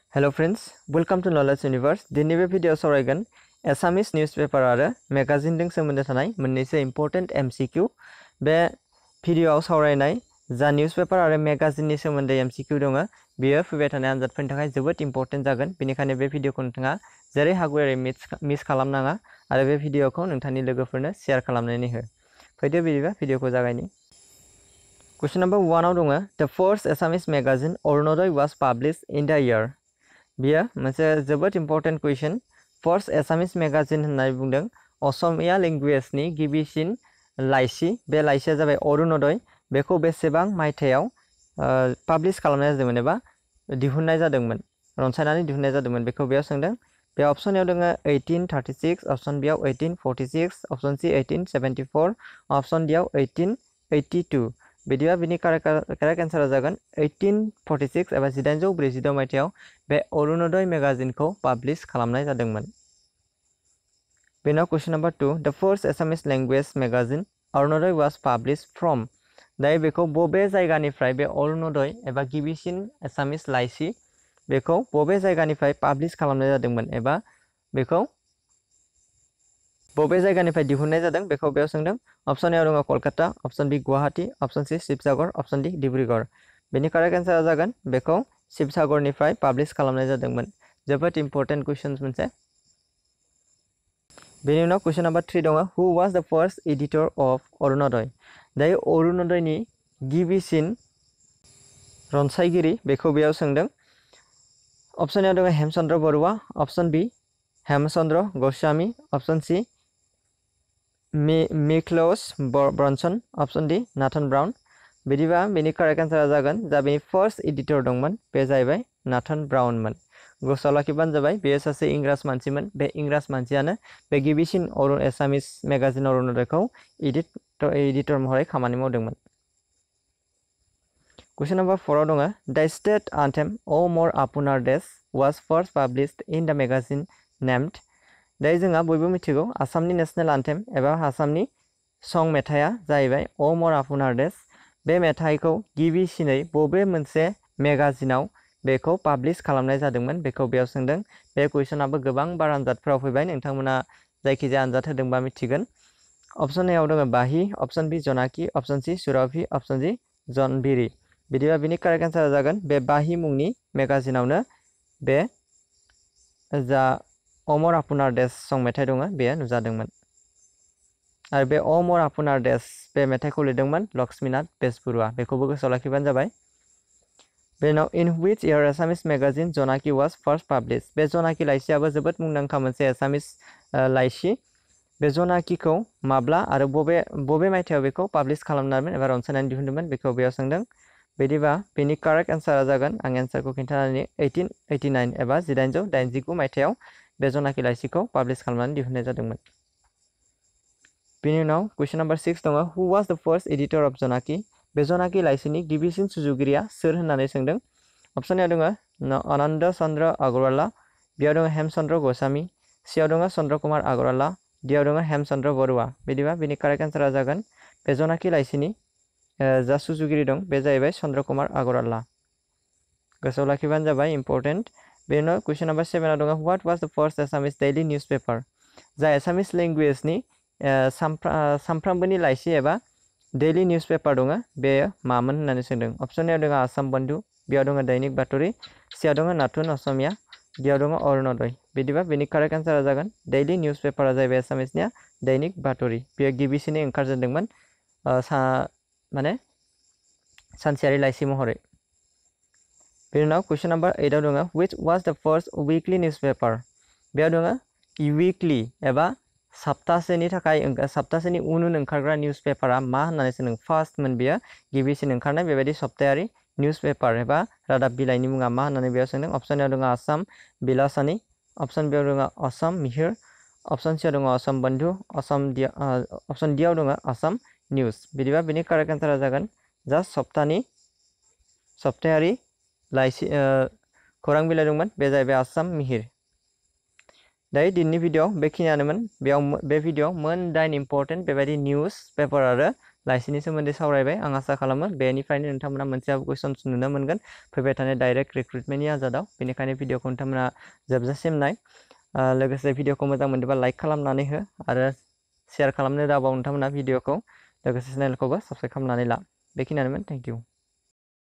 Hello friends, welcome to Knowledge Universe. दिनै बे video सावरायगोन एसामिस न्यूज़पेपर आरो मैगाजिन जों सोमोन्दो थानाय मोननैसो इम्पोर्टेन्ट MCQ बे भिडियोआव सावरायनाय जा न्यूज़पेपर आरो मैगाजिननि सोमोन्दै MCQ दङ बेयो फैबाय थानाय आनजादफोरनि थाखाय जोबोद इम्पोर्टेन्ट जागोन बेनिखायनो बे भिडियोखौ नोंथाङा जेरै हागौ एरै मिस खालामनाङा आरो बे भिडियोखौ नोंथांनि लोगोफोरनो शेयार खालामनानै हो फैदो बिदिबा भिडियोखौ जागायनि Question number 1 आव दङ The first Assamese magazine Orunodai was published in the year बियो मोनसे जोबोद important question first Assamese magazine होननानै बुंदों असमिया लेंगुवेजनि गिबिसिन लाइसि बे लाइसिया जाबाय अरुणोदय बेखौ बेसेबां मायथाइयाव पाब्लिश खालामनाय जादोंमोन एबा दिहुननाय जादोंमोन रनसायनानै दिहुननाय जादोंमोन बेखौ बेयाव सोंदों बे अपसनाव दङ 1836 अपसन बियाव 1846 अपसन सी 1874 अपसन डियाव 1882 बिदिबा बिनि करेक्ट एन्सारा जागोन 1846 एबा 1846 मायथाइयाव बे अरुणोदय मेगाजिनखौ पाब्लिश खालामनाय जादोंमोन बेनाव question number 2 the first Assamese language magazine Arunodoi was publish from दायो बेखौ बबे जायगानिफ्राय बे अरुणोदय एबा गिबिसिन एसामिस लाइसि बेखौ बबे जायगानिफ्राय पाब्लिश खालामनाय जादोंमोन एबा बेखौ बबे जायगानिफ्राय दिहुननाय जादों बेखौ बेयाव सोंदों ऑप्शन ए दङ Kolkata option B Guwahati option C Sivasagar option D Dibrugarh बेनि करेक्ट एन्सारा जागोन बेखौ शिवसागरनिफ्राय पाब्लिश खालामनाय जादोंमोन जोबोद इम्पोर्टेन्ट क्वेश्चन्स मोनसे बेनि उनाव क्वेश्चन नम्बर 3 दङ हु was the first editor of Arunoday दायो अरुणोदयनि गिबिसिन रनसायगिरि बेखौ बेयाव सोंदों ऑप्शन ए दङ Hemchandra Barua option B Hemchandra Goswami option C Miles Bronson option D Nathan Brown बिदिबा बेनि करेक्ट एन्सारा जागोन जा बेनि फर्स्ट एडिटर दंमोन बे जाहैबाय नाथन ब्राउनमोन गोसोआव लाखिबानो जाबाय बेयो सासे इंराज मानसिमोन बे इंराज मानसियानो बे गिबिसिन एसामिस मेगाजिन अरुणोदयखौ एडिटर महरै खामानि मावदोंमोन क्वेश्चन नम्बर 4 आव दङ द स्टेट एंथेम ओ मोर आपुनार देश was first published in the magazine named दायो जोंहा बयबो मिथिगौ आसामनि नेशनेल एंथेम एबा आसामनि सं मेथाइया जाहैबाय ओ मोर आपुनार देश बे मेथाइखौ गिबिसिनै बबे मोनसे मेगाजिनाव बेखौ पाब्लिश खालामनाय जादोंमोन बेखौ बेयाव सोंदों बे कुइसनाबो गोबां बार आनजादफोराव फैबाय नोंथांमोना जायखिजाया आनजाद होदोंबा मिथिगोन ऑप्शन ए आव दङ Bahi option B Jonaki option C Surabhi option G Jonbiri बिदिबा बिनि करेक्ट एन्सारा जागोन बे बाही मुंनि मेगाजिनावनो बे जा अमर आपुनार देश सं मेथाइ दङ बेयो नुजादोंमोन आरो बे अमर आपुनार देश बे मेथाइखौ लिरदोंमोन लक्ष्मीनाथ बेजबरुवा बेखौबो गोसोआव लाखिबानो जाबाय बेनाव in which year Assamese magazine Jonaki was first publish बे जनाकी लाइसियाबो जोबोद मुंदांखा मोनसे एसामिस लाइसि बे जनाकीखौ माब्ला आरो बबे मायथाइयाव बेखौ पाब्लिश खालामनायमोन एबा रनसायनानै दिहुनदोंमोन बेखौ बेयाव सोंदों बिदिबा बेनि करेक्ट एन्सारा जागोन आं एन्सारखौ खिन्थानानै 1889 एबा 1889 मायथाइयाव बे जनाकी लाइसिखौ पाब्लिश खालामनानै दिहुननाय जादोंमोन बेनि उनाव क्वेश्चन नम्बर 6 दङ हु was the first editor of जनाकी बे जनाकी लाइसिनि गिबिसिन सुजुगिरिया सोर होननानै सोंदों ऑप्शन ए दङ आनंद चंद्र अग्रवाला बियाव दङ हेमचंद्र गोस्वामी सीआव दङ चंद्र कुमार अग्रवाला डीआव दङ हेमचंद्र बरुवा बिदिबा बेनि करेक्ट एन्सारा जागोन बे जनाकी लाइसिनि जा सुजुगिरि दं बे जाहैबाय चंद्र कुमार अग्रवाला गोसोआव लाखिबानो जाबाय इम्पोर्टेन्ट बेनि उनाव क्वेश्चन नम्बर 7 आव दङ what was the first Assamese daily newspaper जा एसामिस लैंग्वेजनि सामफ्रामबोनि लाइसि एबा डेली न्यूज़पेपर दङ बेयो मामोन होननानै सोंदों ऑप्शन ए दङ आसाम बंधु बेयाव दङ दैनिक बातरि सीआव दङ नाथुन असमिया डीआव दङ अरुणोदय बिदिबा बेनि करेक्ट एन्सारा जागोन डेली न्यूज़पेपरा जाहैबाय एसामिसनिया दैनिक बातरि बेयो गिबिसिनै ओंखारजेनदोंमोन माने सानसेयारि लाइसि महरै बेनि उनाव क्वेश्चन नम्बर 8 आव दङ which was the first weekly newspaper बेयाव दङ वीकली एबा सप्तासेनि थाखाय सप्तासेनि उन ओंखारग्रा न्यूज़पेपरा मा होननानै सोंदों फार्स्टमोन बेयो गिबिसिन ओंखारनाय बेबायदि सप्तायारि न्यूज़पेपर एबा रादाब बिलाइनि मुङा मा होननानै बेयाव सोंदों ऑप्शन ए दङ आसाम बिलासनी ऑप्शन बी दङ असम मिहिर ऑप्शन सी दङ असम बंधु ऑप्शन डी आव दङ असम न्यूज बिदिबा बेनि करेक्ट एन्सारा जागोन जास्ट सप्तायारि लाइसि खौरां बिलाइ दंमोन बे जाहैबाय आसाम मिहिर दायो दिनैनि भिडिअ बेखिनियानोमोन बे भिडिअ मोन 9 इम्पोर्टेन्ट बेबायदि न्यूज़ पेपर आरो लाइसिनि सोमोन्दै सावरायबाय। आं आसा खालामो बेनिफ्रायनो नोंथांमोना मोनसेबाबो कुइसन नुनो मोनगोन फैबाय थानाय डाइरेक्ट रिक्रुटमेन्टनि आनजादाव। बेनिखायनो भिडिअखौ नोंथांमोना जोबजासिम नाय। लोगोसे भिडिअखौ मोजां मोनदोंबा लाइक खालामनानै हो आरो शेयार खालामनो दाबाव नोंथांमोना भिडिअखौ। लोगोसे चेनेलखौबो साबस्क्राइब खालामनानै ला। बेखिनियानोमोन। Thank U.